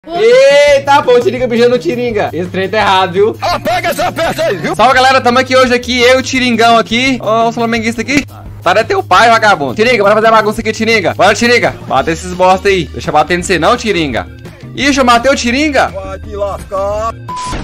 Eita, pô, o Tiringa beijando o Tiringa. Esse trem tá errado, viu? Ah, pega essa peça aí, viu? Salve, galera, tamo aqui hoje aqui, eu e o Tiringão aqui. Ó, o flamenguista aqui. Tarefa é teu pai, vagabundo. Tiringa, bora fazer a bagunça aqui, Tiringa. Bora, Tiringa. Bate esses bosta aí. Deixa eu bater em você não, Tiringa. Ixi, eu matei o Tiringa. Vai te lascar.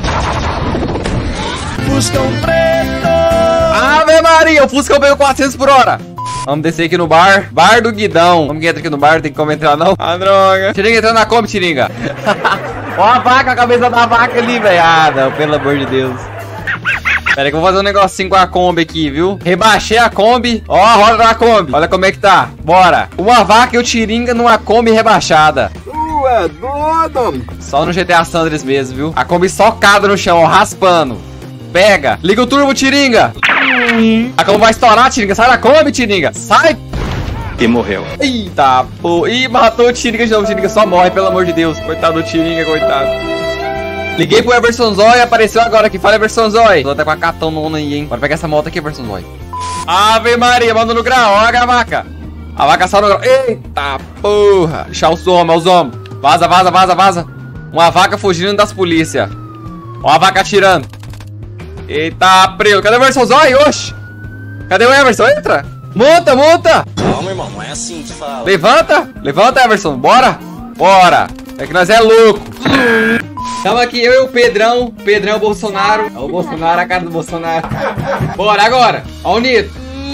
Fuscão preto. Ave Maria, o Fusca veio 400 por hora. Vamos descer aqui no bar. Bar do Guidão. Vamos que entra aqui no bar, tem como entrar não. Ah, droga. Tiringa entrando na Kombi, Tiringa. Ó a vaca, a cabeça da vaca ali, velho. Ah, não, pelo amor de Deus. Pera aí que eu vou fazer um negocinho com a Kombi aqui, viu? Rebaixei a Kombi. Ó a roda da Kombi. Olha como é que tá. Bora. Uma vaca e o Tiringa numa Kombi rebaixada. É doido. Só no GTA San Andreas mesmo, viu? A Kombi socada no chão, ó, raspando. Pega. Liga o turbo, Tiringa. A Kombi vai estourar, Tiringa. Sai da Kombi, Tiringa. Sai. E morreu. Eita, pô. Ih, matou o Tiringa de novo. O Tiringa só morre, pelo amor de Deus. Coitado do Tiringa, coitado. Liguei pro Everson Zói, apareceu agora aqui. Fala, Everson Zói. Tô até com a catonona aí, hein. Bora pegar essa moto aqui, Everson Zói. Ave Maria, manda no grau. Ó a vaca. A vaca só no grau. Eita, porra. Deixa os homens, os homens. Vaza, vaza, vaza, vaza. Uma vaca fugindo das polícias. Ó a vaca atirando. Eita, prelo. Cadê o Everson Zói? Oxi. Cadê o Everson? Entra. Monta, monta. Calma, irmão, não é assim que fala. Levanta. Levanta, Everson. Bora. Bora. É que nós é louco. Tamo aqui, eu e o Pedrão. Pedrão é o Bolsonaro. É o Bolsonaro, a cara do Bolsonaro. Bora agora. Ó o Nito.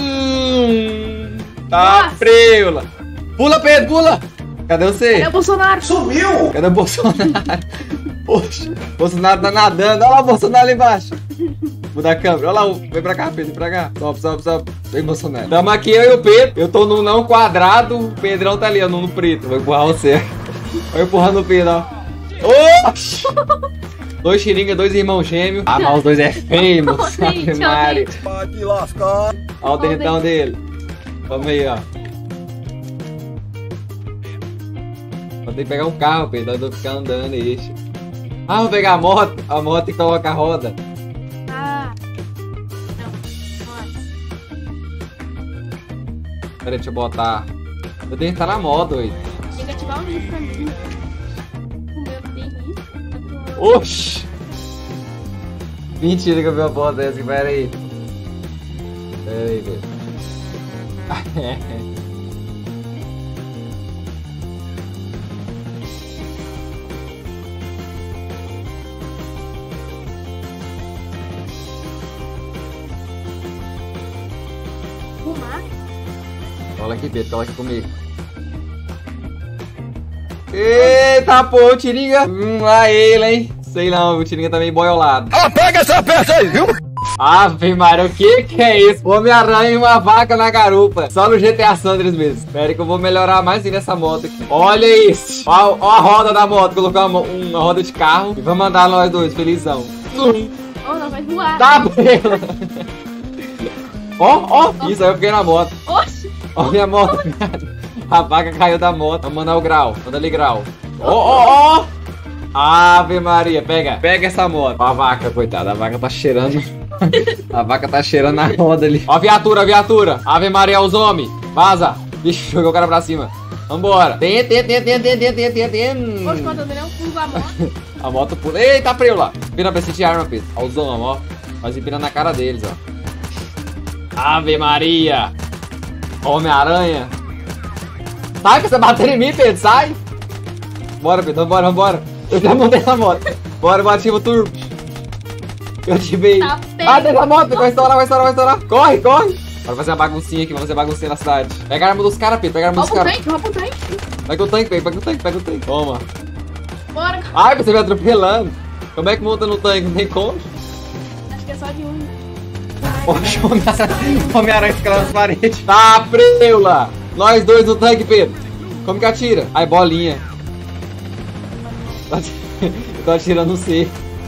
Tá preula. Pula, Pedro, pula. Cadê você? Cadê o Bolsonaro? Sumiu! Cadê o Bolsonaro? Poxa, o Bolsonaro tá nadando. Olha lá o Bolsonaro ali embaixo. Mudar a câmera. Olha lá, vem pra cá, Pedro, vem pra cá. Sobe, sobe, sobe. Vem, Bolsonaro. Tamo aqui, eu e o Pedro. Eu tô no não quadrado. O Pedrão tá ali, ó, no preto. Vou empurrar você. Vou empurrando o Pedro, ó. Oxi! Dois Tiringa, dois irmãos gêmeos. Ah, mas os dois é feio, moço. Ave Maria. Vai te lascar. Olha o dentão dele. Vamos aí, ó. Vou ter que pegar um carro, Pedro. Eu vou ficar andando e isso. Ah, vou pegar a moto e coloca a roda. Ah. Não. Nossa. Peraí, deixa eu botar. Eu tenho que estar na moto, aí. Tem que ativar um livro pra mim. O meu tem isso. Oxi! Mentira que eu vi uma foto dessa, pera aí. Pera aí, Pedro. Fumar. Cola aqui, Pedro, cola aqui comigo. Eita, pô, o Tiringa. Lá ele, hein? Sei não, o Tiringa tá meio boiolado. Ah, pega essa peça aí, viu? Ave Maria, o que é isso? Homem-Aranha e uma vaca na garupa. Só no GTA San Andreas mesmo. Espera aí que eu vou melhorar mais ainda essa moto aqui. Olha isso. Ó a roda da moto. Colocar uma roda de carro. E vamos andar nós dois, felizão. Oh, não vai voar. Tá, bela. Ó. Isso aí eu fiquei na moto. Oxi. Ó minha moto. A vaca caiu da moto. Vamos mandar o grau. Manda ali grau. Ó. Ave Maria. Pega essa moto. Ó a vaca, coitada. A vaca tá cheirando. A vaca tá cheirando na roda ali. Ó a viatura. Ave Maria, os homens. Vaza. Vixe, jogou o cara pra cima. Vambora. Tem. Oxe, quando eu não pulo a moto. A moto pula. Eita, preio lá. Vira pra de arma, Pedro. Ó os homens, ó. Faz empina na cara deles, ó. Ave Maria. Homem-Aranha. Sai que você bateu em mim, Pedro. Sai. Bora, Pedro. Vambora. Eu já montei na moto. Bora, ativa o turbo. Eu ativei. Tá Ah, deixa a moto. Vai estourar. Corre. Bora fazer uma baguncinha aqui. Vamos fazer baguncinha na cidade. Pega a arma dos caras, Pedro. Rouba o tanque. Pega o tanque, pega o tanque. Toma. Bora. Ai, você me atropelando. Como é que monta no tanque? Não tem como. Acho que é só de um. Poxa, o Homem-Aranha fica nas paredes. Tá, preula. Nós dois no tanque, Pedro. Como que atira? Ai, bolinha. Eu tô atirando no C.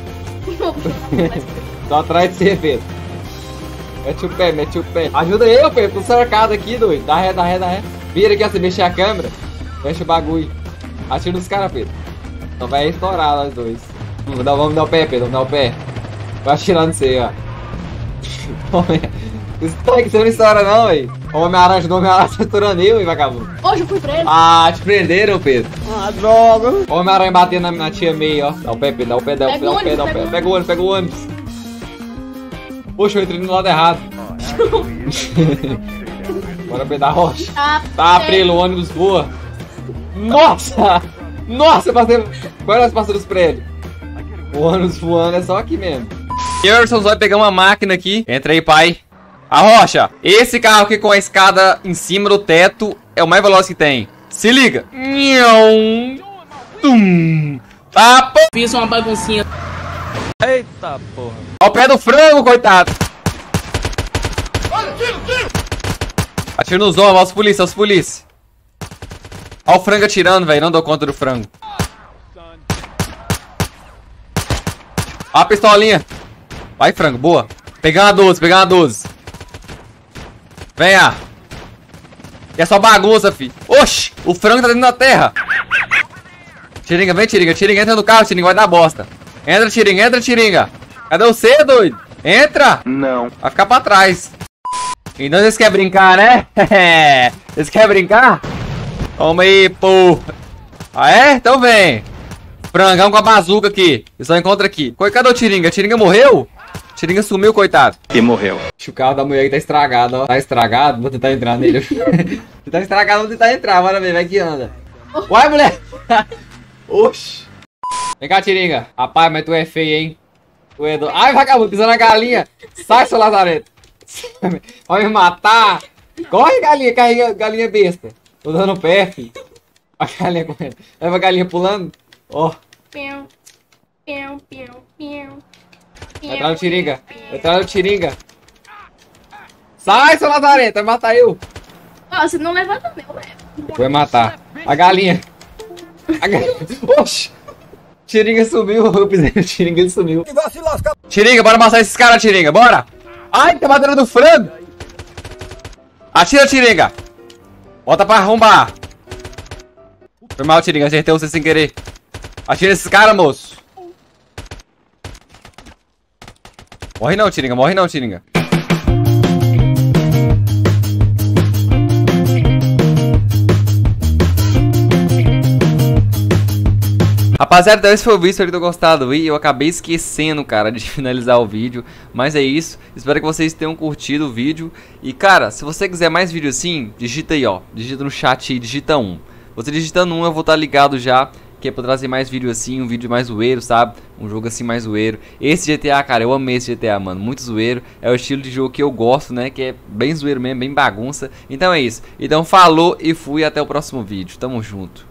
Tô atrás de você, Pedro. Mete o pé. Ajuda eu, Pedro. Tô cercado aqui, doido. Dá ré. Vira aqui, ó. Você mexer a câmera. Fecha o bagulho. Atira nos caras, Pedro. Então vai estourar nós dois. Vamos dar o pé, Pedro. Vamos dar o pé. Vai atirar no C, ó. Isso tá aqui, você não estoura não, velho. O Homem-Aranha ajudou o Homem-Aranha estourando eu, hein, vagabundo. Hoje eu fui preso. Ah, te prenderam, Pedro. Ah, droga. Ó o Homem-Aranha batendo na tia May, ó. Dá o pé, Pedro, dá o pé, dá o pé, dá o pé, dá o pé. Pega o ônibus, pega o ônibus. Poxa, eu entrei no lado errado. Bora, Pedro, da rocha. Tá, prelo, o ônibus voa. Nossa! Nossa, passei... Qual é as passadas dos prédios? O ônibus voando é só aqui mesmo. E o Emerson vai pegar uma máquina aqui. Entra aí, pai. A rocha. Esse carro aqui com a escada em cima do teto é o mais veloz que tem. Se liga. Tá, pô. Fiz uma baguncinha. Eita porra. Ao pé do frango, coitado. Atira nos homens, aos polícia, aos polícia. Olha o frango atirando, velho. Não dou conta do frango. Ó a pistolinha. Vai, frango, boa. Pegar uma 12, pegar uma 12. Venha. E é só bagunça, fi. Oxi, o frango tá dentro da terra. Tiringa, vem, Tiringa. Tiringa, entra no carro, Tiringa, vai dar bosta. Entra, Tiringa. Cadê você, doido? Entra. Não. Vai ficar pra trás. Então vocês querem brincar, né? Vocês querem brincar? Toma aí, pô. Ah, é? Então vem. Frangão com a bazuca aqui. Eu só encontro aqui. Cadê o Tiringa? Tiringa morreu? Tiringa sumiu, coitado. E morreu. O carro da mulher aí tá estragado, ó. Tá estragado? Vou tentar entrar nele. Tá estragado, vou tentar entrar. Bora ver, vai que anda. Uai, mulher. Oxi. Vem cá, Tiringa. Rapaz, mas tu é feio, hein? Tu é do... Ai, vagabundo, pisando na galinha. Sai, seu Lazareto. Vai me matar. Corre, galinha, galinha besta. Tô dando pé, filho. A galinha correndo. Leva a galinha pulando. Ó. Piu, piu, piu, piu. Vai entrar no Tiringa. Vai entrar no Tiringa. Sai, seu Lazareto. Vai matar eu. Ó, você não levanta meu, velho. Vai matar. A galinha. A galinha. Oxi. Tiringa sumiu. Eu pisei no Tiringa, ele sumiu. Tiringa, bora amassar esses caras, Tiringa. Bora. Ai, tá batendo do frango. Atira, Tiringa. Bota pra arrombar. Foi mal, Tiringa. Acertei você sem querer. Atira esses caras, moço. Morre não, Tiringa. Morre não, Tiringa. Rapaziada, então esse foi o vídeo, espero que tenham gostado. E eu acabei esquecendo, cara, de finalizar o vídeo. Mas é isso, espero que vocês tenham curtido o vídeo. E cara, se você quiser mais vídeo assim, digita aí, ó. Digita no chat aí, digita 1. Você digitando 1, eu vou estar ligado já, que é pra trazer mais vídeo assim, um vídeo mais zoeiro, sabe? Um jogo assim mais zoeiro. Esse GTA, cara, eu amei esse GTA, mano, muito zoeiro. É o estilo de jogo que eu gosto, né? Que é bem zoeiro mesmo, bem bagunça. Então é isso. Então falou e fui, até o próximo vídeo. Tamo junto.